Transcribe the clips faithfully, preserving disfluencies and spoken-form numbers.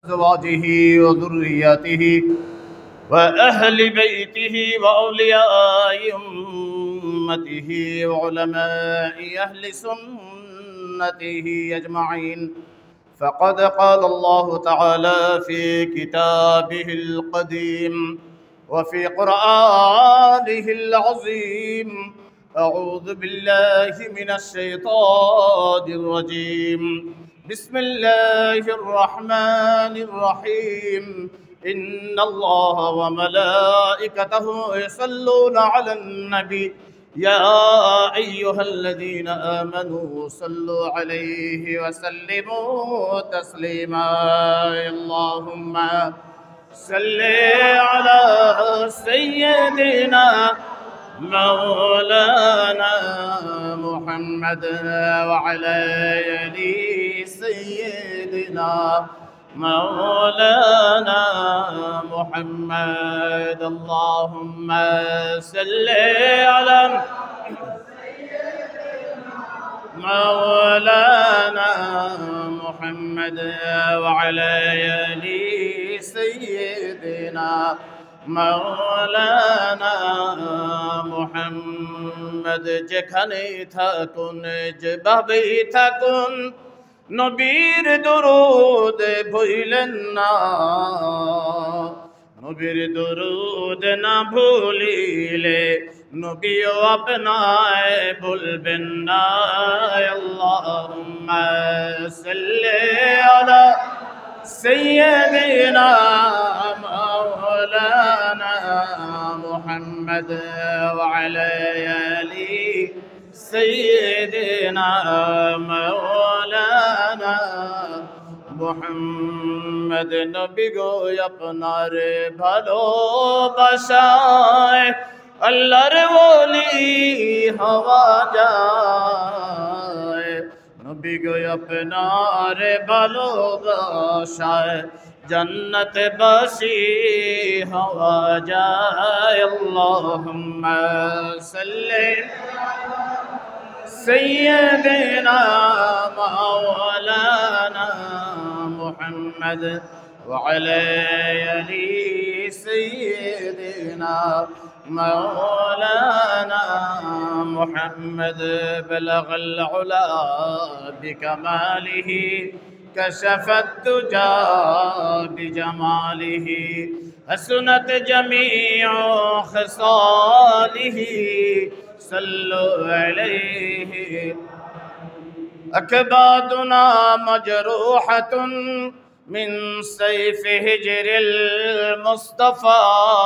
أزواجه وذرياته وأهل بيته وأولياء أمته وعلماء أهل سنته أجمعين. فقد قال الله تعالى في كتابه القديم وفي قرآنه العظيم: أعوذ بالله من الشيطان الرجيم. بسم الله الرحمن الرحيم. إن الله وملائكته يصلون على النبي يا أيها الذين آمنوا صلوا عليه وسلموا تسليما. اللهم صل على سيدنا مولانا محمد وعلى آل سيدنا مولانا محمد. اللهم صل على مولانا محمد وعلى آل سيدنا مولانا محمد। যেখানে থাকুন যেভাবেই থাকুন নবীর দরুদ ভুলেন না, নবীর দরুদ না ভুলিলে নবীও আপনায় ভুলবেন না। আল্লাহুম্মা সাল্লি আলা سيدنا مولانا محمد وعلى آل سيدنا مولانا محمد। নবী গো আপনার ভালোবাসায় আল্লাহর ওলি হওয়া যায়। নবী গো আপনার ভালোবাসায় জান্নাতবাসী হওয়া যায়। আল্লাহুম্মা সাল্লি সাইয়্যিদিনা মাওলানা মুহাম্মদ ওয়া আলা আলি সাইয়্যিদিনা مولانا محمد بلغ العلا بكماله كشف الدجى بجماله حسنت جميع خصاله صلوا عليه أكبادنا مجروحة من سيف هجر المصطفى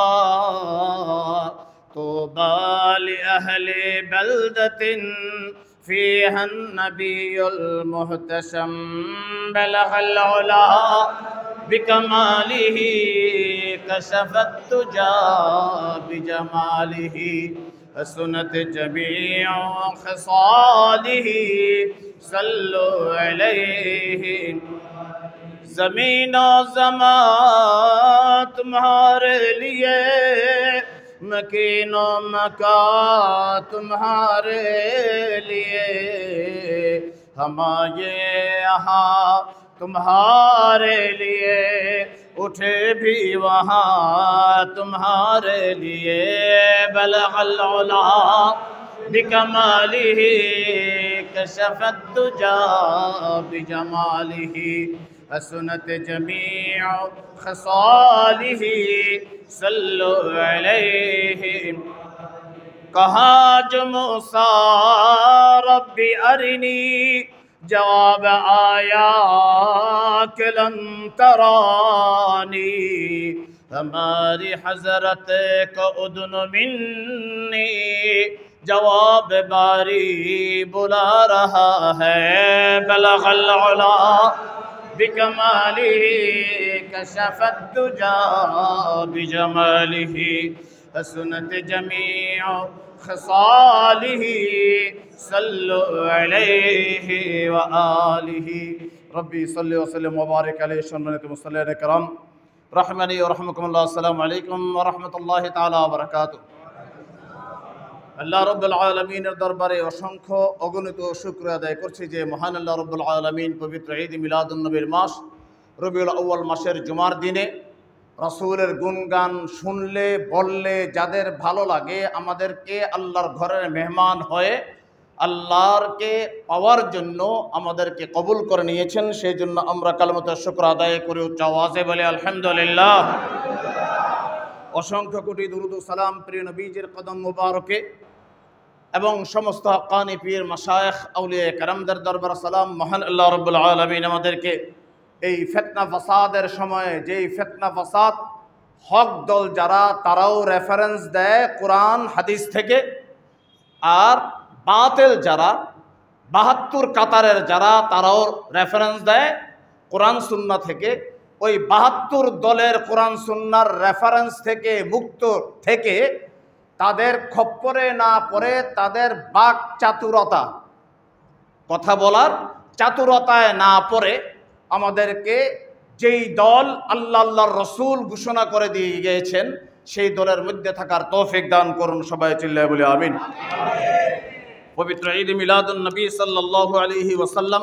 طوبى لأهل بلدة فيها النبي المهتشم بلغ العلا بكماله كشف الدجى بجماله حسنت جميع خصاله صلوا عليه। ज़मीन और ज़मान तुम्हारे लिए, मकीन और मकान तुम्हारे लिए, हमारे यहाँ तुम्हारे लिए, उठे भी वहाँ तुम्हारे लिए। बलगल उला बिकमालिही कशफत दुजा बिजमालिही हसनत जमीअ खसालिही सल्लु अलैहि। कहा जो मूसा रब्बी अरिनी, जवाब आया कि लन तरानी। हमारी हजरत को उदन मिन्नी, जवाब बारी बुला रहा है। बलगल उला बिकमालिही कशफत दुजा बिजमालिही हसनत जमीअ खसालिही सल्लु अलैहि व आलिही। रब्बी सल्लि व सल्लिम व बारिक अलैहि। सम्मानित मुसल्लिन किराम रहमनी व रहमकुमुल्लाह, अस्सलामु अलैकुम व रहमतुल्लाहि ताला व बरकातुहू। আল্লাহ রব্বুল আলামিনের দরবারে অসংখ্য অগণিত শুকর আদায় করছি যে মহান আল্লাহ রব্বুল আলামিন পবিত্র ঈদ মিলাদুন নবীর মাস রবিউল আউয়াল মাসের জুমার দিনে রাসূলের গুণগান শুনলে বললে যাদের ভালো লাগে, আমাদেরকে আল্লাহর ঘরের মেহমান হয়ে আল্লাহরকে পাওয়ার জন্য আমাদেরকে কবুল করে নিয়েছেন। সেই জন্য আমরা কালিমাতুশ শুকর আদায় করে উচ্চ আওয়াজে বলি আলহামদুলিল্লাহ। অসংখ্য কোটি দুরূদ ও সালাম প্রিয় নবীজির কদম মুবারকে এবং সমস্ত হাক্কানি পীর মাশায়েখ আউলিয়া কেরামদের দরবার সালাম। মহান আল্লাহ রাব্বুল আলামিন আমাদেরকে এই ফিতনা ফাসাদের সময়ে, যেই ফিতনা ফাসাদ হক দল যারা তারাও রেফারেন্স দেয় কোরআন হাদিস থেকে, আর বাতিল যারা বাহাত্তর কাতারের যারা তারাও রেফারেন্স দেয় কোরআন সুন্নাহ থেকে, ওই বাহাত্তর দলের কোরআন সুন্নাহর রেফারেন্স থেকে মুক্ত থেকে তাদের খপ্পরে না পড়ে তাদের বাক চাতুরতা, কথা বলার চাতুরতায় না পড়ে আমাদেরকে যেই দল আল্লাহ আল্লাহর রসুল ঘোষণা করে দিয়ে গিয়েছেন সেই দলের মধ্যে থাকার তৌফিক দান করুন। সবাই চিল্লায় বলে আমিন। পবিত্র ঈদ মিলাদুন নবী সাল্লাল্লাহু আলাইহি ওয়াসাল্লাম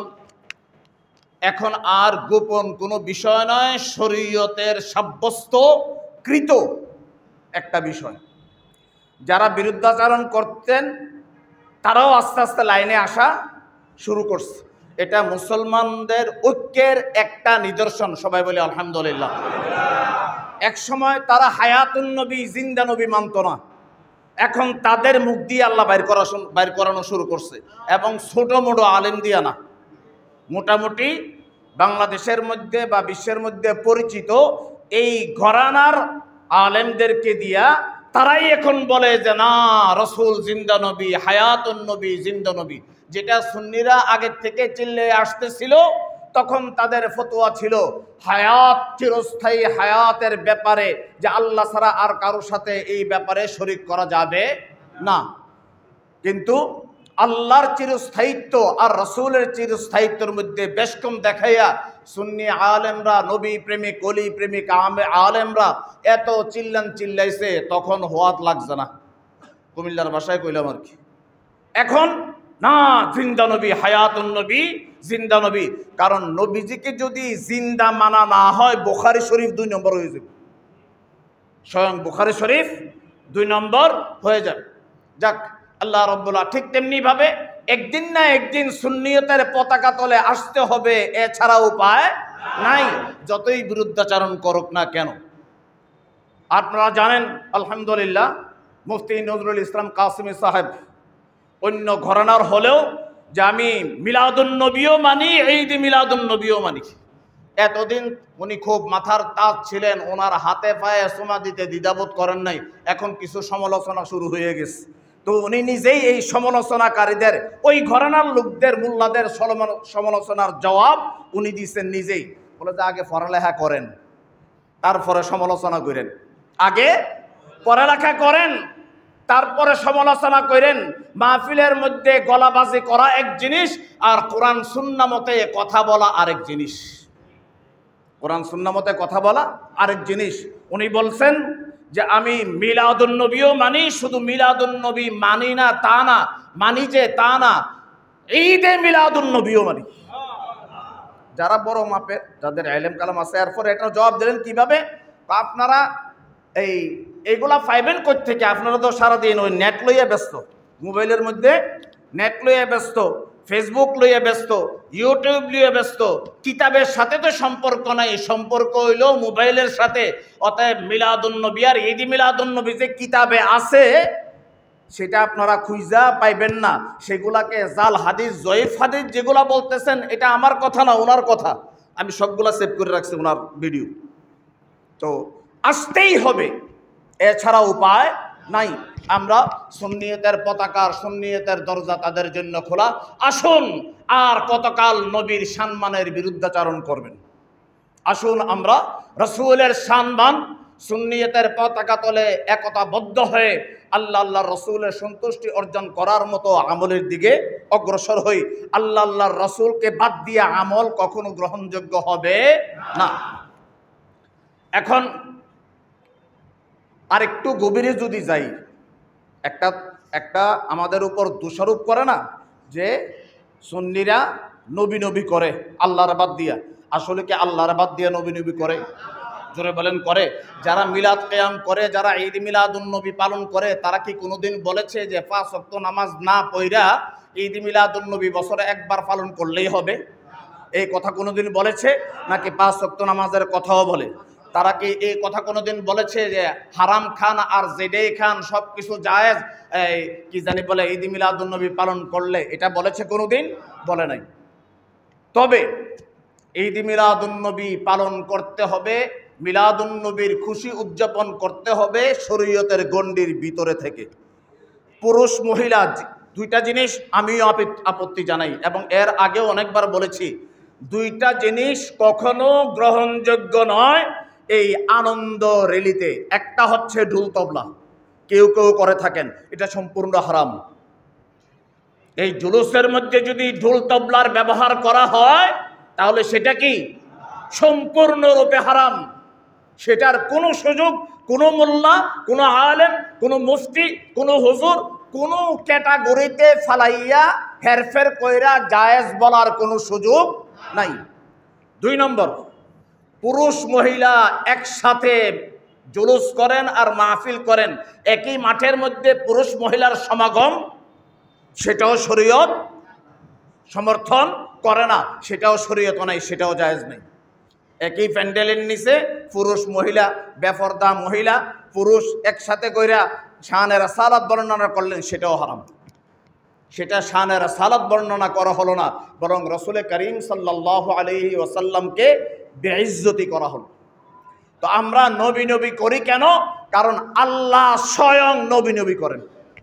এখন আর গোপন কোনো বিষয় নয়, শরীয়তের সাব্যস্ত কৃত একটা বিষয়। যারা বিরুদ্ধাচরণ করতেন তারাও আস্তে আস্তে লাইনে আসা শুরু করছে। এটা মুসলমানদের ঐক্যের একটা নিদর্শন। সবাই বলে আলহামদুলিল্লাহ। এক সময় তারা হায়াতুন নবী, জিন্দা নবী মানত না, এখন তাদের মুখ দিয়ে আল্লাহ বাইর করা বাইর করানো শুরু করছে, এবং ছোট মোটো আলেম দিয়া না, মোটামুটি বাংলাদেশের মধ্যে বা বিশ্বের মধ্যে পরিচিত এই ঘরানার আলেমদেরকে দিয়া তারাই এখন বলে যে না, রসুল জিন্দা নবী, হায়াতুন নবী জিন্দা নবী। যেটা সুন্নিরা আগের থেকে চিল্লে আসতেছিল, তখন তাদের ফতোয়া ছিল হায়াত চিরস্থায়ী, হায়াতের ব্যাপারে যে আল্লাহ ছাড়া আর কারোর সাথে এই ব্যাপারে শরীক করা যাবে না। কিন্তু আল্লাহর চিরস্থায়িত্ব আর রসুলের চিরস্থায়িত্বের মধ্যে বেশ কম দেখাইয়া সুন্নি আলেমরা, নবী প্রেমিক, অলি প্রেমিক আলেমরা এত চিল্লান চিল্লাইছে, তখন হওয়াত লাগছে না। কুমিল্লার ভাষায় কইলাম আর কি। এখন না, জিন্দা নবী, হায়াতুন নবী, জিন্দা নবী। কারণ নবীজিকে যদি জিন্দা মানা না হয়, বুখারী শরীফ দুই নম্বর হয়ে যাবে। স্বয়ং বুখারী শরীফ দুই নম্বর হয়ে যাবে। যাক, আল্লাহ রাব্বুল ঠিক তেমনি ভাবে একদিন না একদিন সুন্নিয়তের পতাকা তলে আসতে হবে, এছাড়া উপায় নাই, যতই বিরুদ্ধাচরণ করুক না কেন। আপনারা জানেন আলহামদুলিল্লাহ, মুফতি নজরুল ইসলাম কাসেমী সাহেব অন্য ঘরানার হলেও যে আমি মিলাদুন নবীও মানি, ঈদ মিলাদুন নবীও মানি। এতদিন উনি খুব মাথার তাজ ছিলেন, ওনার হাতে পায়ে সোমা দিতে দ্বিধাবোধ করেন নাই। এখন কিছু সমালোচনা শুরু হয়ে গেছে, তো উনি নিজেই এই সমালোচনাকারীদের, ওই ঘরানার লোকদের, মোল্লাদের সমালোচনার জবাব উনি দিচ্ছেন নিজেই। বলে যে আগে পড়ালেখা করেন, তারপরে সমালোচনা করেন। আগে পড়ালেখা করেন, তারপরে সমালোচনা করেন। মাহফিলের মধ্যে গলাবাজি করা এক জিনিস, আর কোরআন সুন্নাহ মতে কথা বলা আরেক জিনিস। কোরআন সুন্নাহ মতে কথা বলা আরেক জিনিস। উনি বলছেন যে আমি মিলাদুন নবীও মানি, শুধু মিলাদুন নবী মানি না তা না, মানি যে তা না, ঈদে মিলাদুন নবীও মানি। যারা বড় মাপের, যাদের ইলম কালাম আছে, এরপরে এটা জবাব দিলেন কিভাবে? আপনারা এই এইগুলা পাইবেন কই থেকে? আপনারা তো সারাদিন ওই নেট লইয়া ব্যস্ত, মোবাইলের মধ্যে নেট লইয়া ব্যস্ত, ফেসবুক লইয়া ব্যস্ত, ইউটিউব লইয়া ব্যস্ত। কিতাবের সাথে তো সম্পর্ক নাই, সম্পর্ক হইল মোবাইলের সাথে। অতএব মিলাদুন নবী আর ঈদ মিলাদুন নবী যে কিতাবে আছে সেটা আপনারা খুঁজা পাইবেন না। সেগুলাকে জাল হাদিস, জয়ীফ হাদিস যেগুলা বলতেছেন, এটা আমার কথা না, ওনার কথা। আমি সবগুলা সেভ করে রাখছি ওনার ভিডিও। তো আসতেই হবে, এছাড়া উপায় নাই। আমরা সুন্নিয়তের পতাকার, সুন্নিয়তের দরজা তাদের জন্য খোলা। আসুন, আর কতকাল নবীর সম্মানের বিরুদ্ধাচরণ করবেন? আসুন আমরা রসুলের সম্মান, সুন্নিয়তের পতাকা তলে একতাবদ্ধ হয়ে আল্লাহ আল্লাহর রসুলের সন্তুষ্টি অর্জন করার মতো আমলের দিকে অগ্রসর হই। আল্লাহ আল্লাহর রসুলকে বাদ দিয়ে আমল কখনো গ্রহণযোগ্য হবে না। এখন আর একটু গভীরে যদি যাই, একটা একটা আমাদের উপর দোষারোপ করে না যে সুন্নিরা নবী নবী করে আল্লাহর বাদ দিয়া। আসলে কি আল্লাহর বাদ দিয়া নবী নবী করে? জোরে বলেন করে? যারা মিলাদ কিয়াম করে, যারা ঈদ মিলাদুন নবী পালন করে, তারা কি কোনোদিন বলেছে যে পাঁচ ওয়াক্ত নামাজ না পড়া ঈদ মিলাদুন নবী বছরে একবার পালন করলেই হবে? এই কথা কোনোদিন বলেছে? নাকি পাঁচ ওয়াক্ত নামাজের কথাও বলে? তারা কি এই কথা কোনোদিন বলেছে যে হারাম খান আর জেডেই খান সব কিছু জায়েজ, এই কি জানি বলে ঈদ মিলাদুন নবী পালন করলে? এটা বলেছে কোনোদিন? বলে নাই। তবে ঈদ মিলাদুন নবী পালন করতে হবে, মিলাদুন নবীর খুশি উদযাপন করতে হবে শরীয়তের গণ্ডির ভিতরে থেকে। পুরুষ মহিলা দুইটা জিনিস আমিও আপত্তি জানাই, এবং এর আগেও অনেকবার বলেছি, দুইটা জিনিস কখনো গ্রহণযোগ্য নয় এই আনন্দ র্যালিতে। একটা হচ্ছে ঢোল তবলা, কেউ কেউ করে থাকেন, এটা সম্পূর্ণ হারাম। এই জুলুসের মধ্যে যদি ঢোল তবলার ব্যবহার করা হয় তাহলে সেটা কি সম্পূর্ণরূপে হারাম। সেটার কোনো সুযোগ কোনো মোল্লা, কোনো আলেম, কোনো মুফতি, কোনো হুজুর কোনো ক্যাটাগরিতে ফালাইয়া হেরফের কইরা জায়েজ বলার কোনো সুযোগ নাই। দুই নম্বর, পুরুষ মহিলা একসাথে জুলুস করেন আর মাহফিল করেন, একই মাঠের মধ্যে পুরুষ মহিলার সমাগম, সেটাও শরীয়ত সমর্থন করে না, সেটাও শরীয়ত নাই, সেটাও জায়েজ নেই। একই প্যান্ডেলের নিচে পুরুষ মহিলা, বেপরদা মহিলা পুরুষ একসাথে কইরা শানের সালাত বর্ণনা করলেন, সেটাও হারাম। সেটা শানের সালাত বর্ণনা করা হলো না, বরং রসুল করিম সাল্লাল্লাহু আলাইহি ওয়াসাল্লামকে বেইজ্জতি করা হলো। তো আমরা নবী নবী করি কেন? কারণ আল্লাহ স্বয়ং নবী নবী করেন।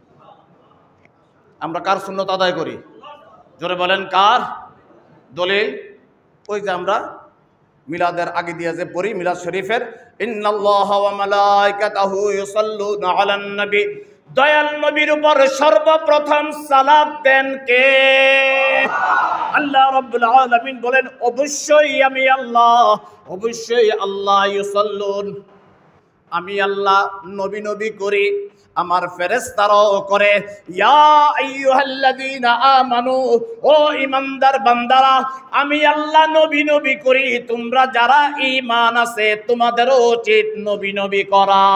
আমরা কার সুন্নত আদায় করি? জোরে বলেন কার? দলিল ওই যে আমরা মিলাদের আগে দিয়ে যে পড়ি মিলাদ শরীফের, ইন্নাল্লাহা ওয়া মালাইকাতাহু ইউসাল্লুনা আলান নবী, দয়াল নবীর উপর সর্বপ্রথম সালাত দেন কে? আল্লাহ রাব্বুল আলামিন বলেন অবশ্যই আমি আল্লাহ, অবশ্যই আল্লাহ ইউসাল্লুন, আমি আল্লাহ নবী নবী করি, আমার ফেরেশতারাও করে। ইয়া আইয়ুহাল্লাযীনা আমানু, ও ঈমানদার বান্দারা, আমি আল্লাহ নবী নবী করি, তোমরা যারা ঈমান আছে তোমাদেরও উচিত নবী নবী করা।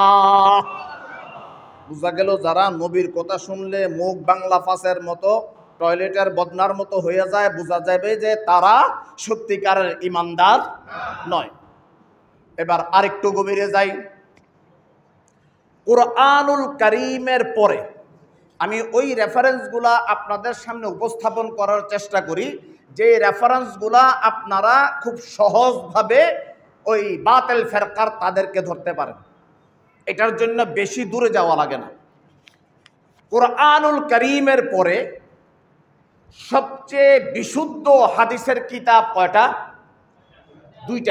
বুঝা গেল, যারা নবীর কথা শুনলে মুখ বাংলা ফাঁসের মতো টয়লেটের বদনার মতো হয়ে যায়, বোঝা যাবে যে তারা সত্যিকারের ঈমানদার নয়। এবার আরেকটু গভীরে যাই। কুরআনুল কারীমের পরে আমি ওই রেফারেন্সগুলা আপনাদের সামনে উপস্থাপন করার চেষ্টা করি, যে রেফারেন্সগুলা আপনারা খুব সহজভাবে ওই বাতিল ফেরকার তাদেরকে ধরতে পারেন। এটার জন্য বেশি দূরে যাওয়া লাগে না। কুরআনুল কারীমের পরে সবচেয়ে বিশুদ্ধ হাদিসের কিতাব কয়টা? দুইটা।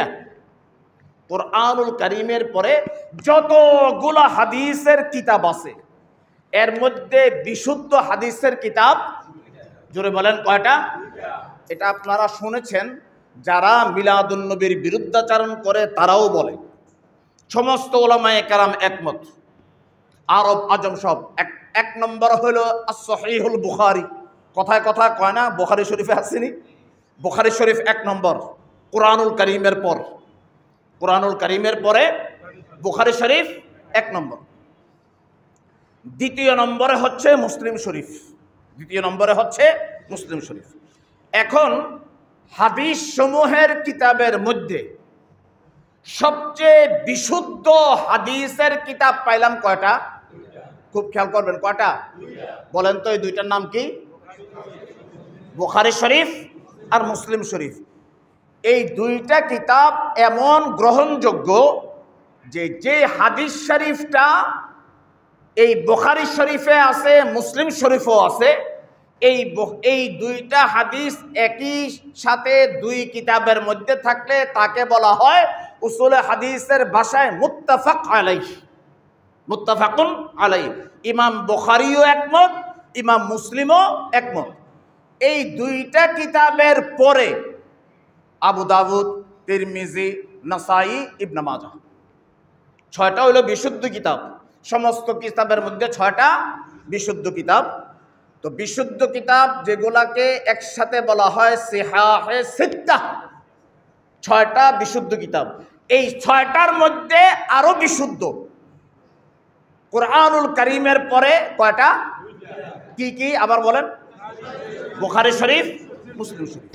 কুরআনুল কারীমের পরে যতগুলা হাদিসের কিতাব আছে এর মধ্যে বিশুদ্ধ হাদিসের কিতাব, জোরে বলেন কয়টা? এটা আপনারা শুনেছেন, যারা মিলাদুন নবীর বিরুদ্ধাচরণ করে তারাও বলে, সমস্ত উলামায়ে কেরাম একমত, আরব আজম সব। এক এক নম্বর হলো as-সহিহুল বুখারী, কথায় কথায় কয় না বুখারী শরীফে আসেনি? বুখারী শরীফ এক নম্বর কুরআনুল কারীমের পর। কুরআনুল কারীমের পরে বুখারী শরীফ এক নম্বর। দ্বিতীয় নম্বরে হচ্ছে মুসলিম শরীফ, দ্বিতীয় নম্বরে হচ্ছে মুসলিম শরীফ। এখন হাদিস সমূহের কিতাবের মধ্যে সবচেয়ে বিশুদ্ধ হাদিসের কিতাব পাইলাম কয়টা? খুব খেয়াল করবেন, কয়টা বলেন তো? এই দুইটার নাম কি? বুখারী শরীফ আর মুসলিম শরীফ। এই দুইটা কিতাব এমন গ্রহণযোগ্য যে যে হাদিস শরীফটা এই বুখারী শরীফে আছে, মুসলিম শরীফও আছে, এই এই দুইটা হাদিস একই সাথে দুই কিতাবের মধ্যে থাকলে তাকে বলা হয় উসুলে হাদিসের ভাষায় মুত্তাফাক আলাইহি, মুত্তাফাকুন আলাইহি। ইমাম বুখারীও একমত, ইমাম মুসলিমও একমত। এই দুইটা কিতাবের পরে আবু দাউদ, তিরমিজি, নাসাই, ইবনে মাজাহ, ছয়টা হলো বিশুদ্ধ কিতাব। সমস্ত কিতাবের মধ্যে ছয়টা বিশুদ্ধ কিতাব। তো বিশুদ্ধ কিতাব যেগুলাকে একসাথে বলা হয় সিহাহে সিত্তাহ, ছয়টা বিশুদ্ধ কিতাব। এই ছয়টার মধ্যে আরো বিশুদ্ধ কুরআনুল কারীমের পরে কয়টা? কি কি আবার বলেন? বুখারী শরীফ, মুসলিম শরীফ।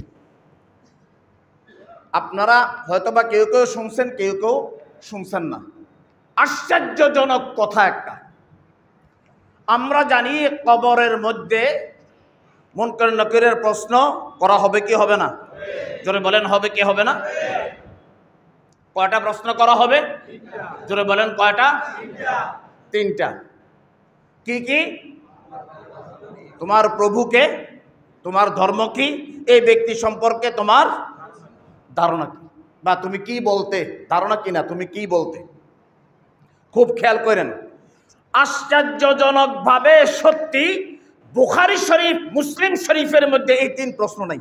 আপনারা হয়তোবা কেউ কেউ শুনছেন, কেউ কেউ শুনছেন না। আশ্চর্যজনক কথা একটা, আমরা জানি কবরের মধ্যে মুনকার নাকিরের প্রশ্ন করা হবে কি হবে না? জোরে বলেন হবে কি হবে না? কয়টা প্রশ্ন করা হবে? জোরে বলেন কয়টা? তিনটা। কি কি? তোমার প্রভুকে, তোমার ধর্ম কি, এই ব্যক্তি সম্পর্কে তোমার ধারণা কি, বা তুমি কি বলতে, ধারণা কি না তুমি কি বলতে। খুব খেয়াল করেন, আশ্চর্যজনক ভাবে সত্যি বুখারী শরীফ, মুসলিম শরীফের মধ্যে এই তিন প্রশ্ন নাই।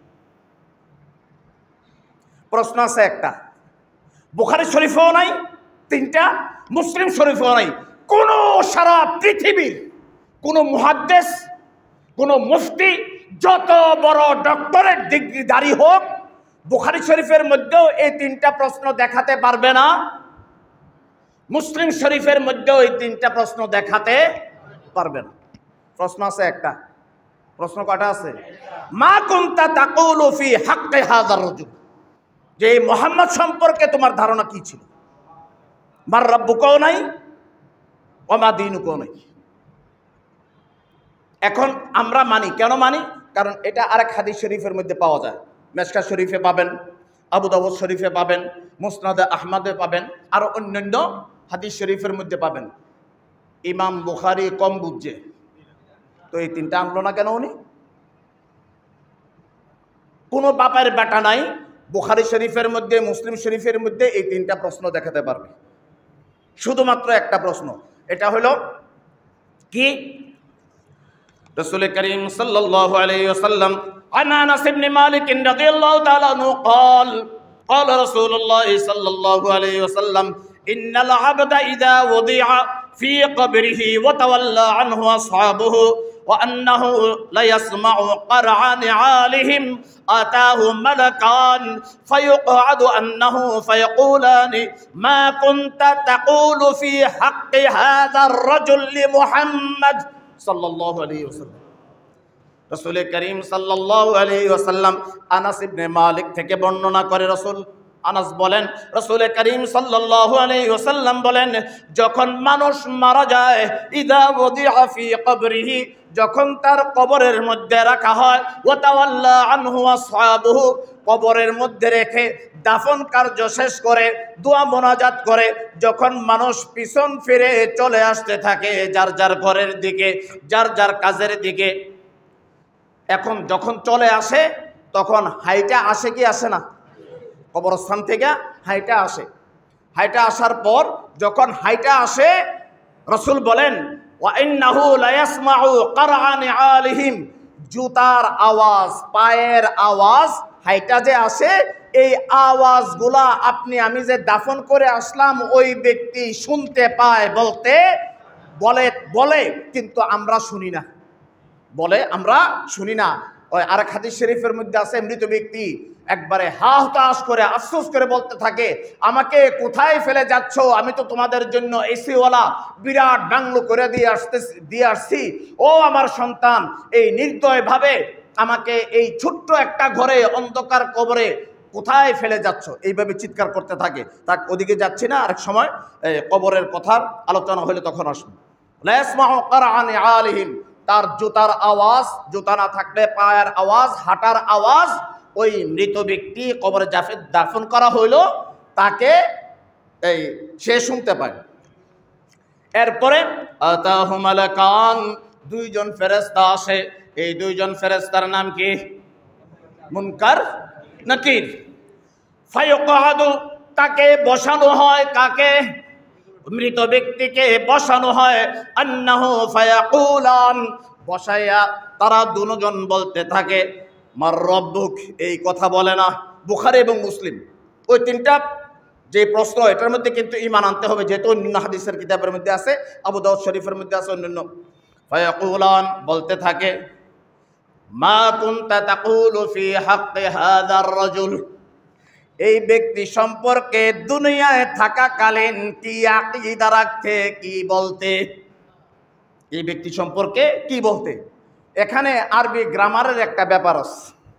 প্রশ্ন আছে একটা, বুখারী শরীফেও নাই তিনটা, মুসলিম শরীফেও নাই। কোন সারা পৃথিবীর কোন মুহাদ্দিস, কোন মুফতি, যত বড় ডক্টরেট ডিগ্রিধারী হোক, বুখারী শরীফের মধ্যেও এই তিনটা প্রশ্ন দেখাতে পারবে না, মুসলিম শরীফের মধ্যেও এই তিনটা প্রশ্ন দেখাতে পারবে না। প্রশ্ন আছে একটা। প্রশ্ন কয়টা আছে? মা কুনতা তাকুলু ফি হাক্কি হাযার রাজুল, যে মুহাম্মদ সম্পর্কে তোমার ধারণা কি ছিল। মার রাব্বুকাও নাই, ওয়া মা দীনুকাও নাই। এখন আমরা মানি, কেন মানি? কারণ এটা আরেক হাদিস শরীফের মধ্যে পাওয়া যায়। মেশকাত শরীফে পাবেন, আবু দাউদ শরীফে পাবেন, মুসনাদে আহমদে পাবেন, আরো অন্যান্য হাদিস শরীফের মধ্যে পাবেন। ইমাম বুখারী কম বুঝছে, তো এই তিনটা আনলো না কেন উনি? কোনো বাপের বেটা নাই বুখারী শরীফের মধ্যে, মুসলিম শরীফের মধ্যে এই তিনটা প্রশ্ন দেখাতে পারবে। শুধুমাত্র একটা প্রশ্ন, এটা হলো কি? রাসূল করিম সাল্লাল্লাহু আলাইহি ওয়াসাল্লাম عن انس بن مالك رضي الله تعالى عنه قال قال رسول الله صلى الله عليه وسلم ان العبد اذا وضع في قبره وتولى عنه اصحابه وانه لا يسمع قرع نعالهم اتاه ملكان فيقعد انه فيقولان ما كنت تقول في حق هذا الرجل لمحمد صلى الله عليه وسلم। রাসূল করিম সাল্লাল্লাহু আলাইহি ওয়াসাল্লাম আনাস ইবনে মালিক থেকে বর্ণনা করে, রাসূল আনাস বলেন, রাসূল করিম সাল্লাল্লাহু আলাইহি ওয়াসাল্লাম বলেন, যখন মানুষ মারা যায়, ইদা ওদিআ ফি কবরিহি, যখন তার কবরের মধ্যে রাখা হয়, ওয়া তাওয়াল্লা আনহু আসহাবুহু, কবরের মধ্যে রেখে দাফন কার্য শেষ করে দোয়া মোনাজাত করে, যখন মানুষ পিছন ফিরে চলে আসতে থাকে যার যার ঘরের দিকে, যার যার কাজের দিকে, এখন যখন চলে আসে তখন হাইটা আসে কি আসে না? কবরস্থান থেকে হাইটা আসে। হাইটা আসার পর যখন হাইটা আসে, রাসূল বলেন ওয়া ইন্নাহু লা ইয়াসমাউ কারআ নিআলিহিম, জুতার আওয়াজ, পায়ের আওয়াজ হাইটা যে আসে, এই আওয়াজগুলা আপনি আমি যে দাফন করে আসলাম ওই ব্যক্তি শুনতে পায়, বলতে বলে বলে কিন্তু আমরা শুনি না, বলে আমরা শুনি না। ওই আরেক হাদিস শরীফের মধ্যে আছে, মৃত ব্যক্তি একবারে হা হতাশ করে আফসোস করে বলতে থাকে, আমাকে কোথায় ফেলে যাচ্ছ? আমি তো তোমাদের জন্য এসিওয়ালা বিরাট বাংলো করে দিয়ে আসতে দিয়ে আসছি। ও আমার সন্তান, এই নির্দয়ভাবে আমাকে এই ছোট্ট একটা ঘরে অন্ধকার কবরে কোথায় ফেলে যাচ্ছ? এইভাবে চিৎকার করতে থাকে। তাক ওদিকে যাচ্ছি না, আরেক সময় কবরের কথার আলোচনা হলে তখন আসুন। লা ইয়াসমাউ কারআ নিআলিহিম, তার জুতার আওয়াজ, জুতা না থাকলে পায়ের আওয়াজ, হাঁটার আওয়াজ, ওই মৃত ব্যক্তি কবরে জাফে দাফন করা হইল তাকে এই সে শুনতে পায়। এরপরে আতাহু মালাকান, দুইজন ফেরেশতা আসে। এই দুইজন ফেরেশতার নাম কি? মুনকার নাকির। ফায়ুকআদু, তাকে বসানো হয়, কাকে? মৃত ব্যক্তিকে বসানো হয়। আন্নাহু ফায়াকুলান, বসাইয়া তারা দুজন বলতে থাকে, মার রব্বুক, এই কথা বলে না। বুখারী এবং মুসলিম ওই তিনটা যে প্রশ্ন, এটার মধ্যে কিন্তু ঈমান আনতে হবে, যেহেতু অন্যান্য হাদিসের কিতাবের মধ্যে আছে, আবু দাউদ শরীফের মধ্যে আছে, অন্যান্য ফায়াকুলান, বলতে থাকে, মা কুনতা তাকুলু ফি হাক্কি হাযার রাজুল, এই ব্যক্তি সম্পর্কে দুনিয়ায় থাকাকালীন কি আকীদা রাখতে, কি বলতে, এই ব্যক্তি সম্পর্কে কি বলতে। এখানে আরবি গ্রামারের একটা ব্যাপার আছে।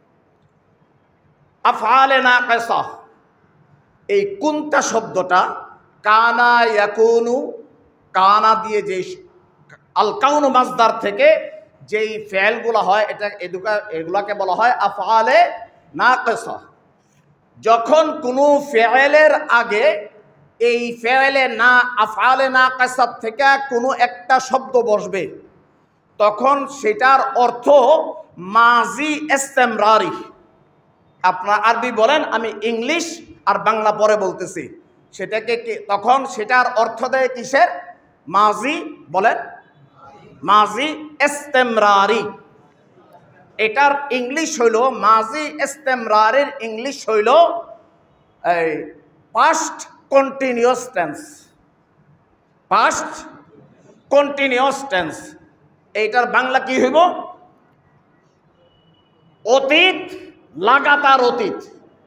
আফআলে নাকিসা, এই কুনতা শব্দটা কানা ইয়াকুনু, কানা দিয়ে যে আল কাউনু মাসদার থেকে যেই ফেলগুলো হয়, এটা এগুলাকে বলা হয় আফআলে নাকিসা। যখন কোনো ফেলের আগে এই ফেলে না আফআলে নাকিসা থেকে কোনো একটা শব্দ বসবে, তখন সেটার অর্থ মাজি ইস্তেমরারি। আপনারা আরবি বলেন, আমি ইংলিশ আর বাংলা পরে বলতেছি। সেটাকে কি তখন সেটার অর্থ দেয় কিসের? মাজি, বলেন মাজি ইস্তেমরারি। এটার ইংলিশ হইল মাজি ইস্তেমরারের ইংলিশ হইল এই past continuous tense. Past continuous tense, এইটার বাংলা কি হইব? অতীত, লাগাতার অতীত,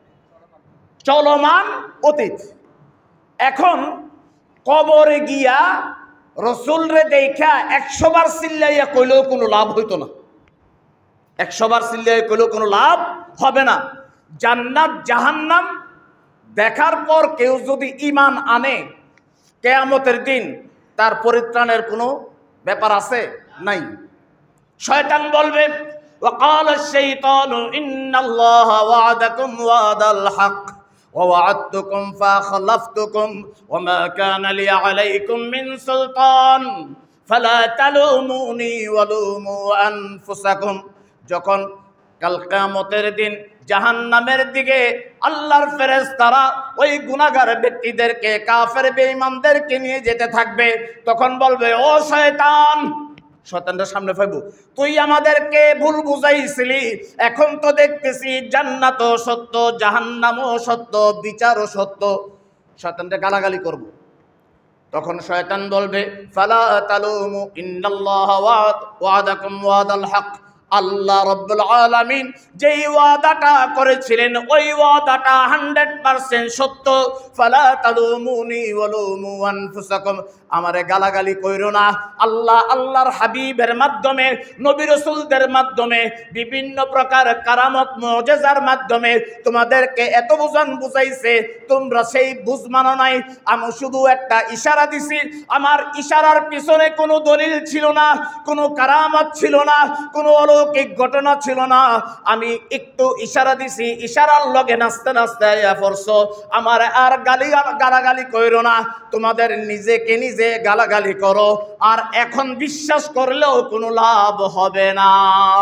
চলমান অতীত। এখন কবরে গিয়া রসুল রে দেখা একশো বার চিল্লাইয়া কইলেও কোনো লাভ হইতো না। একশো বার চিল্লাইয়া কইলেও কোনো লাভ হবে না। জান্নাত জাহান্নাম দেখার পর কেউ যদি ঈমান আনে, কিয়ামতের দিন তার পরিত্রাণের কোনো ব্যাপার আছে? নাই। শয়তান বলবে, وقال الشيطان إن الله وعدكم وعد الحق ووعدتكم فأخلفتكم وما كان لي عليكم من سلطان فلا تلوموني ولوموا أنفسكم। যখন কাল কিয়ামতের দিন জাহান্নামের দিকে আল্লাহর ফেরেশতারা ওই গুনাহগার ব্যক্তিদেরকে, কাফের বেঈমানদেরকে নিয়ে যেতে থাকবে, তখন বলবে, ও শয়তান, শয়তানটার সামনে পাইব, তুই আমাদেরকে ভুল বুঝাইছিলি, এখন তো দেখতেছি জান্নাতও সত্য, জাহান্নামও সত্য, বিচারও সত্য। শয়তানটা গালাগালি করব। তখন শয়তান বলবে, ফালা তালুমু ইন্নাল্লাহা ওয়াদাকুম ওয়াদাল হক, আল্লাহ রাব্বুল আলামিন যেই ওয়াদাটা করেছিলেন ওই ওয়াদাটা হান্ড্রেড পার্সেন্ট সত্য। ফালা তালুমুনি ওয়ালুমু আনফুসাকুম, আমারে গালাগালি কইরো না। আল্লাহ আল্লাহর হাবিবের মাধ্যমে, নবী রাসূলদের মাধ্যমে, বিভিন্ন প্রকার কারামত মুজিজার মাধ্যমে তোমাদেরকে এত বুঝান বুঝাইছে, তোমরা সেই বুঝ মানো নাই। আমি শুধু একটা ইশারা দিছি, আমার ইশারার পিছনে কোনো দলিল ছিল না, কোনো কারামত ছিল না, কোনো অলৌকিক ঘটনা ছিল না। আমি একটু ইশারা দিছি, ইশারার লগে নাচতে নাচতে আইয়া পড়ছো। আমার আর গালি গালাগালি কইরো না, তোমাদের নিজেকে নিজে গালাগালি করো, আর এখন বিশ্বাস করলেও কোনো লাভ হবে না।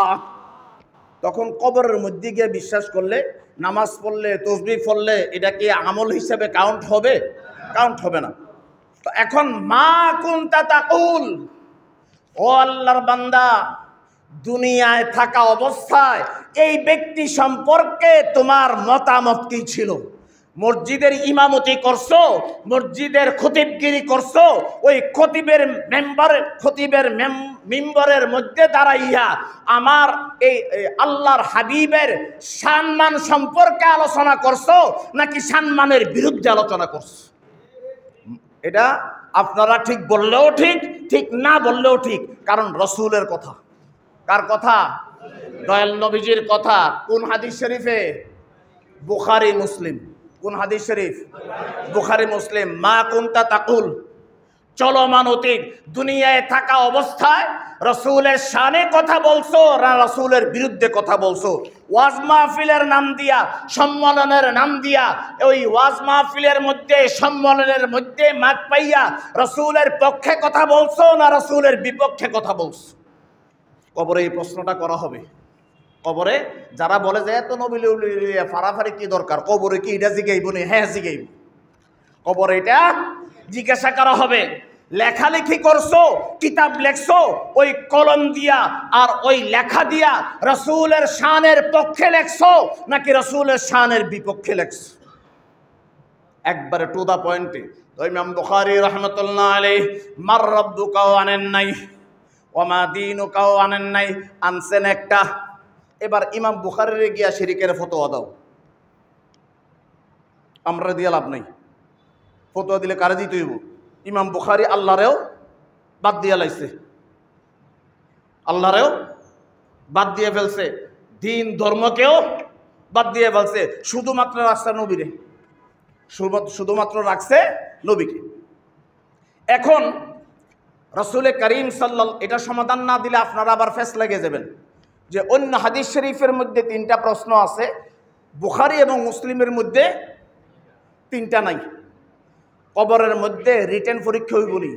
তখন কবরের মধ্যে গিয়ে বিশ্বাস করলে, নামাজ পড়লে, তাসবিহ পড়লে, এটা কি আমল হিসেবে কাউন্ট হবে? কাউন্ট হবে না। তো এখন মা কুনতা তাকুল, ও আল্লাহর বান্দা, দুনিয়ায় থাকা অবস্থায় এই ব্যক্তি সম্পর্কে তোমার মতামত কি ছিল? মসজিদের ইমামতি করছো, মসজিদের খতিবগিরি করছো, ওই খতিবের মেম্বার খতিবের মিম্বরের মধ্যে দাঁড়াইয়া আমার এই আল্লাহর হাবিবের সম্মান সম্পর্কে আলোচনা করছো, নাকি সম্মানের বিরুদ্ধে আলোচনা করছো? এটা আপনারা ঠিক বললেও ঠিক, ঠিক না বললেও ঠিক, কারণ রসুলের কথা। কার কথা? দয়াল নবীজির কথা। কোন হাদিস শরীফে? বুখারী মুসলিম। কোন হাদিস শরীফ? বুখারী মুসলিম। মা কুনতা তাকুল, চলমান অতীত, দুনিয়ায় থাকা অবস্থায় রসুলের শানে কথা বলছো না রসুলের বিরুদ্ধে কথা বলছো? ওয়াজ মাহফিলের নাম দিয়া, সম্মেলনের নাম দিয়া, ওই ওয়াজ মাহফিলের মধ্যে, সম্মেলনের মধ্যে মাঠ পাইয়া রসুলের পক্ষে কথা বলছো না রসুলের বিপক্ষে কথা বলছো? কবরে এই প্রশ্নটা করা হবে। কবরে যারা বলে যে এত নবী ফারাফারি কি দরকার, কবরে কি এটা জিগাইব নি? হ্যাঁ জিগাইব। কবরে এটা জিজ্ঞাসা করা হবে। লেখালেখি করছো, কিতাব লেখছো, ওই কলম দিয়া আর ওই লেখা দিয়া রসুলের শানের পক্ষে লেখছো নাকি রসুলের শানের বিপক্ষে লেখছো? একবারে টু দা পয়েন্টে। তো ইমাম বুখারী রাহমাতুল্লাহ আলাইহি মার রাব্বুকা আনেন নাই, ওমা দীনুকাও আনেন নাই, আনছেন একটা। এবার ইমাম বুখারীর গিয়া শিরিকের ফতোয়া দাও। আমরা দিয়ে লাভ নাই, ফতোয়া দিলে কারে দিতে হইব? ইমাম বুখারী আল্লাহরেও বাদ দিয়া লাইছে, আল্লাহরেও বাদ দিয়ে ফেলছে, দিন ধর্মকেও বাদ দিয়ে ফেলছে, শুধুমাত্র রাখছে নবীরে, শুধুমাত্র রাখছে নবীকে। এখন রাসূল করিম সাল্লাল্লাহু, এটা সমাধান না দিলে আপনারা আবার ফেস লেগে যাবেন যে অন্য হাদিস শরীফের মধ্যে তিনটা প্রশ্ন আছে, বুখারী এবং মুসলিমের মধ্যে তিনটা নাই। কবরের মধ্যে রিটেন পরীক্ষা হইব নি?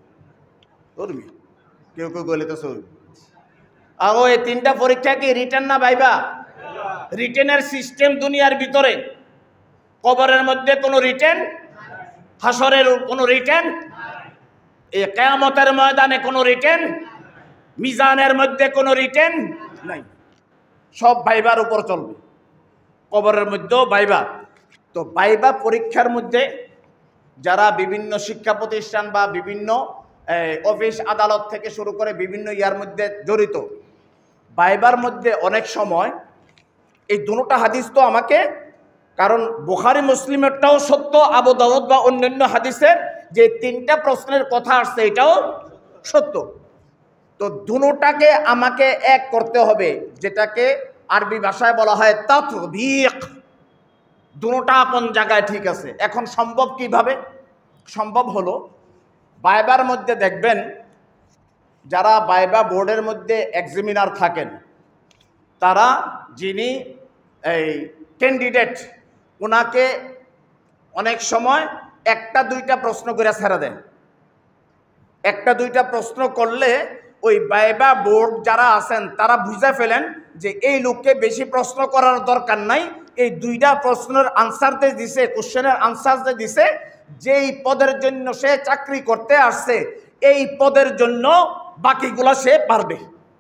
করবি কেউ কেউ গেলে তো সই আগো, এই তিনটা পরীক্ষা কি রিটেন না ভাইবা? রিটেনের সিস্টেম দুনিয়ার ভিতরে, কবরের মধ্যে কোনো রিটেন, হাসরের কোনো রিটেন, এই কিয়ামতের ময়দানে কোনো রিটেন, মিজানের মধ্যে কোনো রিটেন নাই, সব ভাইবার উপর চলবে। কবরের মধ্যেও ভাইবা। তো ভাইবা পরীক্ষার মধ্যে যারা বিভিন্ন শিক্ষা প্রতিষ্ঠান বা বিভিন্ন অফিস আদালত থেকে শুরু করে বিভিন্ন ইয়ার মধ্যে জড়িত, ভাইবার মধ্যে অনেক সময় এই দুটোটা হাদিস তো আমাকে, কারণ বুখারী মুসলিমেরটাও সত্য, আবু দাউদ বা অন্যান্য হাদিসের যে তিনটা প্রশ্নের কথা আসছে এটাও সত্য। তো দুটোটাকে আমাকে এক করতে হবে, যেটাকে আরবি ভাষায় বলা হয় তাতবিক। দুটোটা আপন জায়গায় ঠিক আছে। এখন সম্ভব কিভাবে? সম্ভব হলো ভাইবার মধ্যে দেখবেন যারা ভাইবা বোর্ডের মধ্যে এক্সামিনার থাকেন, তারা যিনি এই ক্যান্ডিডেট, ওনাকে অনেক সময় একটা দুইটা প্রশ্ন করে ছেড়ে দেন। একটা দুইটা প্রশ্ন করলে ওই ভাইবা বোর্ড যারা আছেন তারা বুঝে ফেলেন যে এই লোককে বেশি প্রশ্ন করার দরকার নাই, এই দুইটা প্রশ্নের আনসার যে দিছে, কোশ্চেনের আনসার যে দিছে, যেই পদের জন্য সে চাকরি করতে আসছে এই পদের জন্য বাকিগুলা সে পারবে।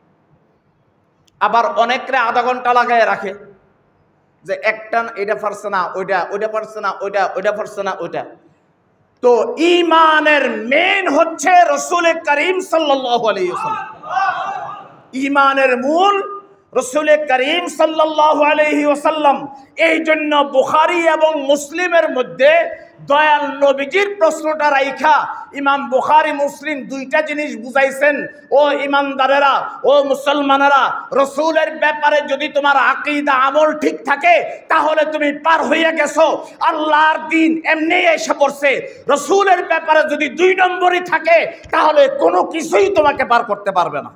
আবার অনেকরে আধা ঘন্টা লাগায় রাখে যে একটা এটা পারছে না ওইটা, ওইটা পারছে না ওইটা, ওইটা পারছে না ওইটা। তো ঈমানের মেন হচ্ছে রাসূল করিম সাল্লাল্লাহু আলাইহি ওয়াসাল্লাম। ঈমানের মূল রাসূল করিম সাল্লাল্লাহু আলাইহি ওয়াসাল্লাম। এই জন্য বুখারী এবং মুসলিমের মধ্যে দয়াল নবীজির প্রশ্নটা রাইখা ইমাম বুখারী মুসলিম দুইটা জিনিস বুঝাইছেন, ও ইমানদারেরা, ও মুসলমানেরা, রাসূলের ব্যাপারে যদি তোমার আকীদা আমল ঠিক থাকে তাহলে তুমি পার হয়ে গেছো, আল্লাহর দ্বীন এমনি এসে পড়ছে। রাসূলের ব্যাপারে যদি দুই নম্বরই থাকে তাহলে কোনো কিছুই তোমাকে পার করতে পারবে না।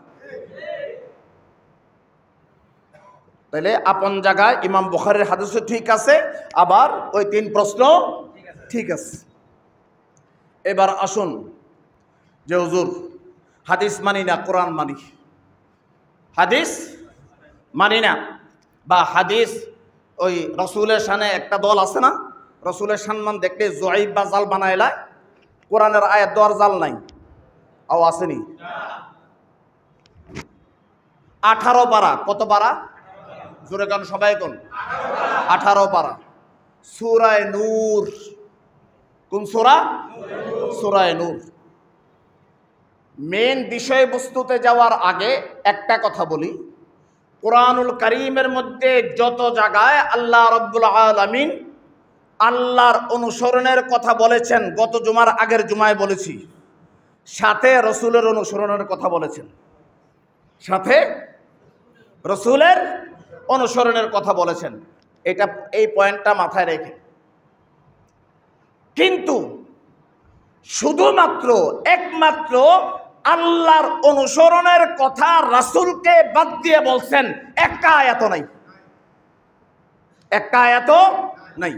তাহলে আপন জায়গায় ইমাম বুখারীর হাদিসও ঠিক আছে, আবার ওই তিন প্রশ্ন ঠিক আছে। এবার আসুন যে হুজুর হাদিস মানি না, কোরআন মানি, হাদিস মানি না, বা হাদিস ওই রসুলের শানে একটা দল আছে না, রসুলের সম্মান দেখলে জয়ীব বা জাল বানাইলা, কোরআনের আয়াত দেওয়ার জাল নাই, আও আসেনি? আঠারো পারা, কত পারা? জোরে গান সবাই কোন? আঠারো পারা। সূরা নূর, কোন সূরা? সূরা নূর। মেন বিষয়বস্তুতে যাওয়ার আগে একটা কথা বলি, কোরআনুল কারীমের মধ্যে যত জায়গায় আল্লাহ রাব্বুল আলামিন আল্লাহর অনুসরণের কথা বলেছেন, গত জুমার আগের জুমায় বলেছি, সাথে রসুলের অনুসরণের কথা বলেছেন, সাথে রসুলের অনুসরণের কথা বলেছেন। এটা এই পয়েন্টটা মাথায় রেখে, কিন্তু শুধুমাত্র একমাত্র আল্লাহর অনুসরণের কথা রাসূলকে বাদ দিয়ে বলছেন, একটা আয়াত নাই, একটা আয়াত নাই।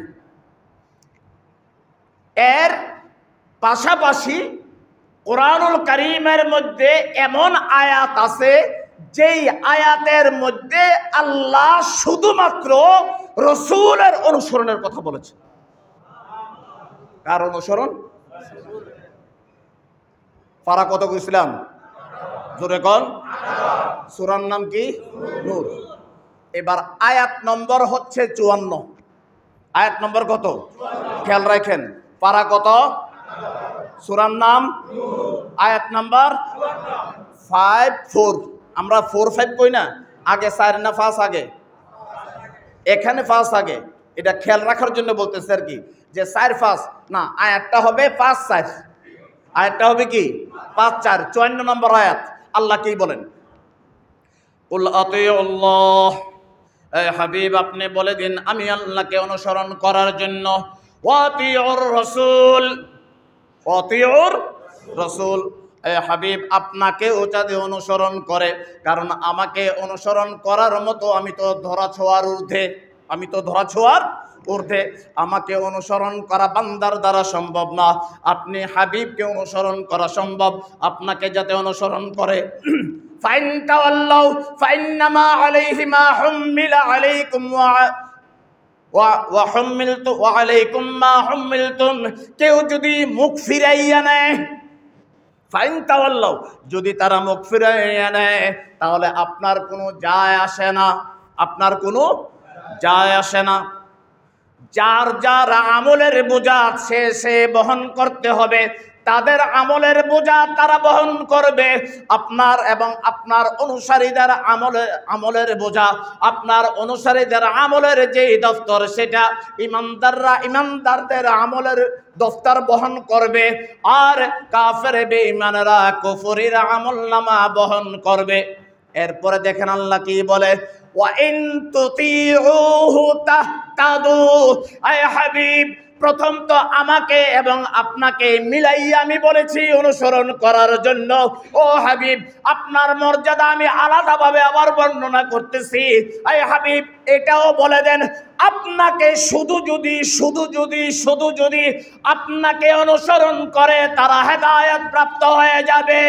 এর পাশাপাশি কোরআনুল কারীমের মধ্যে এমন আয়াত আছে যেই আয়াতের মধ্যে আল্লাহ শুধুমাত্র রসূলের অনুসরণের কথা বলেছে। কার অনুসরণ? পারা কত কইছিলাম? জোরে কোন? সূরার নাম কি? নূর। এবার আয়াত নম্বর হচ্ছে চুয়ান্ন। আয়াত নম্বর কত? খেয়াল রাখেন, পারা কত? সূরার নাম, আয়াত নাম্বার। ফাইভ ফোর, আমরা ফোর ফাইভ কই না, আগে চার না পাঁচ আগে, এখানে পাঁচ আগে, এটা খেয়াল রাখার জন্য বলতেছে আর কি, যে চার পাঁচ না, আয়াতটা হবে পাঁচ চার, আয়াতটা হবে কি পাঁচ চার, চুয়ান্ন নম্বর আয়াত। আল্লাহ কি বলেন, কুল আতিউল্লাহ, এ হাবিব আপনি বলে দিন আমি আল্লাহকে অনুসরণ করার জন্য, ওয়া আতিউর রাসূল, আতিউর রাসূল, এ হাবিব আপনাকেও যাতে অনুসরণ করে, কারণ আমাকে অনুসরণ করার মতো আমি তো ধরা ছোঁয়ার ঊর্ধ্বে, আমি তো ধরা ছোঁয়ার ঊর্ধ্বে, আমাকে অনুসরণ করা বান্দার দ্বারা সম্ভব না, আপনি হাবিবকে অনুসরণ করা সম্ভব, আপনাকে যাতে অনুসরণ করে। ফাইন তাওয়াল্লাউ ফাইন্নামা আলাইহি মা হুম্মিলা আলাইকুম ওয়া ওয়া হুম্মিলতু ওয়া আলাইকুম মা হুম্মিলতুম, কেউ যদি মুখ ফিরাইয়া নেয়, ফাইন তাওয়াল্লাউ, যদি তারা মুখ ফিরাইয়া নেয়, তাহলে আপনার কোনো যায় আসে না, আপনার কোনো যায় আসে না। যার যার আমলের বোঝা সে সে বহন করতে হবে, তাদের আমলের বোঝা তারা বহন করবে, আপনার এবং আপনার অনুসারীদের আমলের আমলের বোঝা, আপনার অনুসারীদের আমলের যে দফতর সেটা ইমানদাররা ইমানদারদের আমলের দফতর বহন করবে, আর কাফের বেঈমানরা কুফরির আমলনামা বহন করবে। এরপরে দেখেন আল্লাহ কি বলে, ওয়া ইন তুতিউহু তাহতাদু, আয় হাবিব প্রথম তো আমাকে এবং আপনাকে মিলাইয়া আমি বলেছি অনুসরণ করার জন্য, ও হাবিব আপনার মর্যাদা আমি আলাদাভাবে আবার বর্ণনা করতেছি। আয় হাবিব এটাও বলে দেন, আপনাকে শুধু যদি শুধু যদি শুধু যদি আপনাকে অনুসরণ করে তারা হেদায়েত প্রাপ্ত হয়ে যাবে।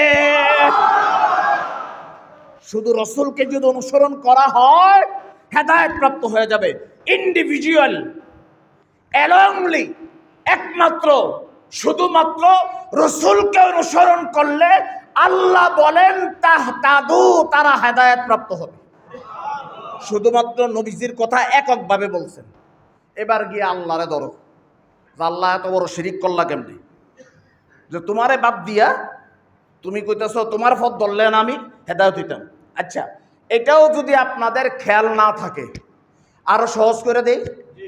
শুধু রসুলকে যদি অনুসরণ করা হয় হেদায়েত প্রাপ্ত হয়ে যাবে। ইন্ডিভিজুয়াল এলংলি একমাত্র শুধুমাত্র রসুলকে অনুসরণ করলে আল্লাহ বলেন তাহতাদু, তারা হেদায়েত প্রাপ্ত হবে। শুধুমাত্র নবীজির কথা এককভাবে বলছেন। এবার গিয়ে আল্লাহরে ধরো, আল্লাহ এত বড় শিরিক করলা কেমনি, যে তোমারে বাদ দিয়া তুমি কইতেছ তোমার পথ ধরলেন আমি হেদায়েত হইতাম। আচ্ছা, এটাও যদি আপনাদের খেয়াল না থাকে, আরো সহজ করে দেই।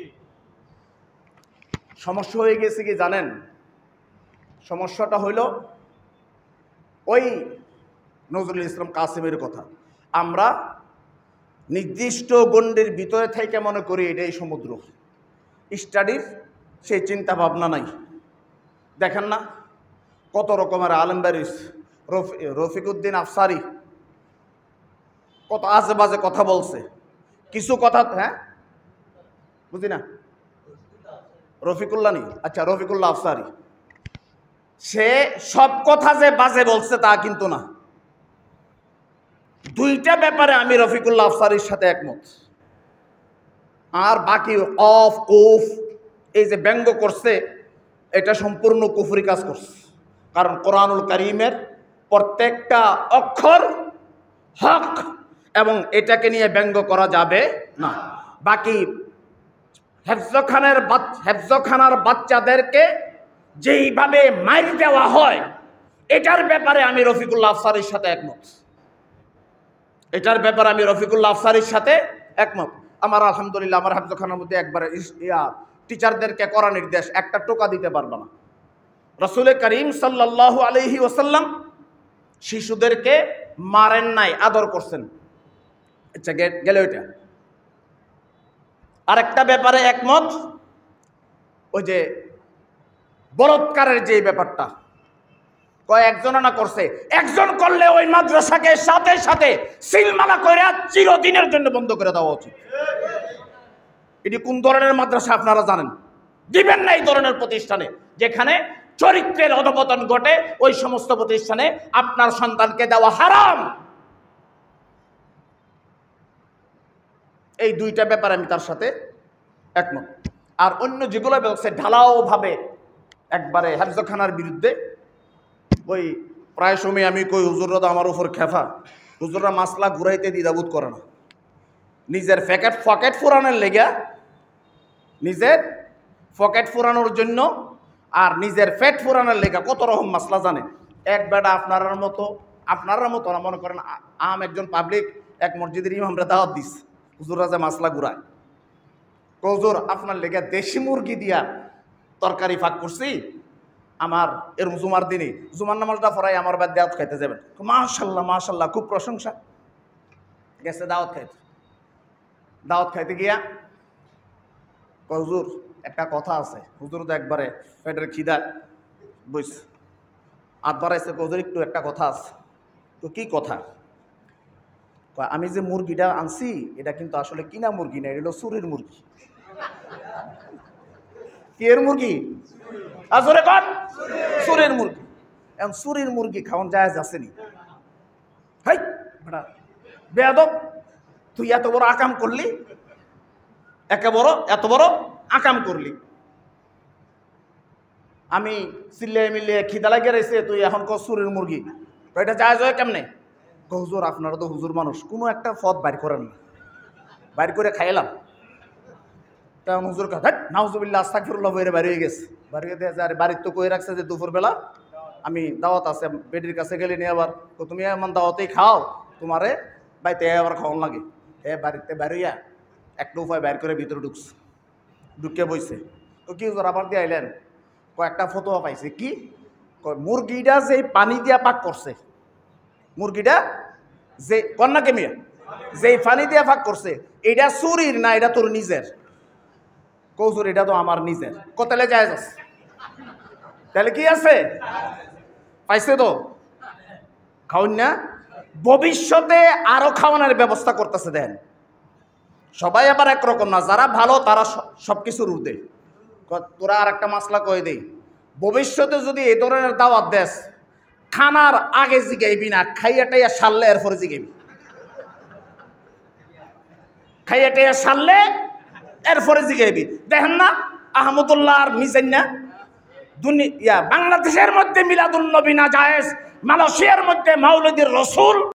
সমস্যা হয়ে গেছে কি জানেন, সমস্যাটা হইল ওই নজরুল ইসলাম কাসেমের কথা, আমরা নির্দিষ্ট গণ্ডির ভিতরে থেকে মনে করি এটাই সমুদ্র, স্টাডির সেই চিন্তা ভাবনা নাই। দেখেন না কত রকমের আলেম বারিস, রফিকুদ্দিন আফসারি কত আজে বাজে কথা বলছে, কিছু কথা, হ্যাঁ বুঝি না, রফিকুল্লাহ নি, আচ্ছা রফিকুল্লাহ আফসারি, সে সব কথা যে বাজে বলছে তা কিন্তু না। দুইটা ব্যাপারে আমি রফিকুল্লাহ আফসারির সাথে একমত, আর বাকি অফ উফ এই যে ব্যঙ্গ করছে এটা সম্পূর্ণ কুফরি কাজ করছে, কারণ কোরআনুল কারীমের প্রত্যেকটা অক্ষর হক এবং এটাকে নিয়ে ব্যঙ্গ করা যাবে না। বাকি হেফজখানের হেফজখানার বাচ্চাদেরকে যেইভাবে মাইর দেওয়া হয় এটার ব্যাপারে আমি রফিকুল্লাহ আফসারির সাথে একমত, এটার ব্যাপারে আমি রফিকুল্লাহ আফসারির সাথে একমত। আমার আলহামদুলিল্লাহ আমার হেফজখানার মধ্যে একবারে ইয়া টিচারদেরকে করা নির্দেশ, একটা টোকা দিতে পারবে না। রাসূল করিম সাল্লাল্লাহু আলাইহি ওয়াসাল্লাম শিশুদেরকে মারেন নাই, আদর করছেন। আচ্ছা গেল ওইটা। আরেকটা ব্যাপারে একমত, ওই যে বলৎকারের যে ব্যাপারটা, কয়েকজন না করছে, একজন করলে ওই মাদ্রাসাকে সাথে সাথে সিলমালা করে চিরদিনের জন্য বন্ধ করে দেওয়া উচিত। এটি কোন ধরনের মাদ্রাসা আপনারা জানেন? দিবেন না এই ধরনের প্রতিষ্ঠানে যেখানে চরিত্রের অধপতন ঘটে, ওই সমস্ত প্রতিষ্ঠানে আপনার সন্তানকে দেওয়া হারাম। এই দুইটা ব্যাপারে আমি তার সাথে একমত। আর অন্য যেগুলো বলছে ঢালাও ভাবে একবারে হেফজখানার বিরুদ্ধে, ওই প্রায় সময় আমি কই হুজুররা আমার উপর খেফা, হুজুররা মাসলা ঘুরাইতে দ্বিধাবোধ করে না, নিজের প্যাকেট পকেট ফুরানোর লেগা, নিজের পকেট ফুরানোর জন্য আর নিজের পেট ফুরানোর লেগা কত রকম মাসলা জানে। এক বেটা আপনার মতো আপনারা মতো না, মনে করেন আম একজন পাবলিক এক মসজিদের ইমামরা দাওয়াত দিস, হুজুর রাজা মাসলা ঘুরায়, হুজুর আপনার লেগে দেশি মুরগি দিয়া তরকারি ফাঁক করছি, আমার এর জুমার দিনে জুমার নামাজটা পড়াই আমার বাদ দাওয়াত খাইতে যাবেন। মাশাল্লাহ মাশাল্লাহ, খুব প্রশংসা। গেছে দাওয়াত খাইতে, দাওয়াত খাইতে গিয়া হুজুর একটা কথা আছে। হুজুর তো একবারে পেটের খিদা বুঝ আট বাড়াইছে, হুজুর একটু একটা কথা আছে। তো কি কথা? আমি যে মুরগিটা আনছি এটা কিন্তু আসলে কিনা মুরগি না, এটা হলো চুরির মুরগি। কি এর মুরগি? আসলে কন চুরির মুরগি। এখন চুরির মুরগি খাওয়ান জায়েজ আসেনি? হাই বেটা বেয়াদব, তুই এত বড় আকাম করলি, একে বড় এত বড় আকাম করলি। আমি চিল্লে মিল্লে খিদা লাগিয়ে রয়েছে, তুই এখন কো চুরির মুরগি, এটা জায়েজ হয় কেমনে? হুজুর আপনারা তো হুজুর মানুষ, কোনো একটা পথ বাইর করেন না, বাইর করে খাইলাম। তখন হুজুর কথা নাউজুবিল্লাহ আস্তাগফিরুল্লাহ বইরে বাইরে হয়ে গেছে। বাইরে দিয়ে আরে বাড়ির তো কই রাখছে যে দুপুরবেলা আমি দাওয়াত আছে, বেডির কাছে গেলে নিয়ে আবার তুমি এমন দাওয়াতেই খাও, তোমারে বাড়িতে আবার খাওয়ান লাগে। এ বাড়িতে বাইরিয়া একটা উপায় বাইর করে ভিতরে ঢুকছে, ঢুকে বইছে। তো কি হুজুর আবার দিয়ে আইলেন? কয়েকটা ফতোয়া পাইছে। কি মুরগিটা যে পানি দিয়া পাক করছে, মুরগিটা যে কন্যা কেমিয়া যে পানি দিয়া পাক করছে, এটা চুরির না এটা তোর নিজের? কৌজুর এটা তো আমার নিজের। কতলে যায় আছে, তাহলে কি আছে? পাইছে তো খাওন না, ভবিষ্যতে আরো খাওয়ানোর ব্যবস্থা করতেছে। দেন সবাই আবার একরকম না, যারা ভালো তারা সবকিছুর ঊর্ধ্বে। তোরা আর একটা মাসলা কয়ে দেই, ভবিষ্যতে যদি এই ধরনের দাওয়াত দেস, খানার আগে জিগাইবি না, খাইয়া টাইয়া সারলে এরপরে জিগাইবি। খাইয়া টাইয়া সারলে এরপরে জিগাইবি। দেখেন না আহমদুল্লাহ আর মিজান না, দুনিয়া বাংলাদেশের মধ্যে মিলাদুন নবী না জায়েজ, মালয়েশিয়ার মধ্যে মাওলাদির রসুল।